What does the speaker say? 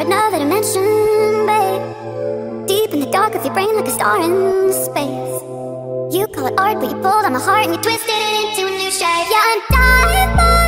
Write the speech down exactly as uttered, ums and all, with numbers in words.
another dimension, babe. Deep in the dark of your brain like a star in space. You call it art, but you pulled on my heart and you twisted it into a new shape. Yeah, I'm dying for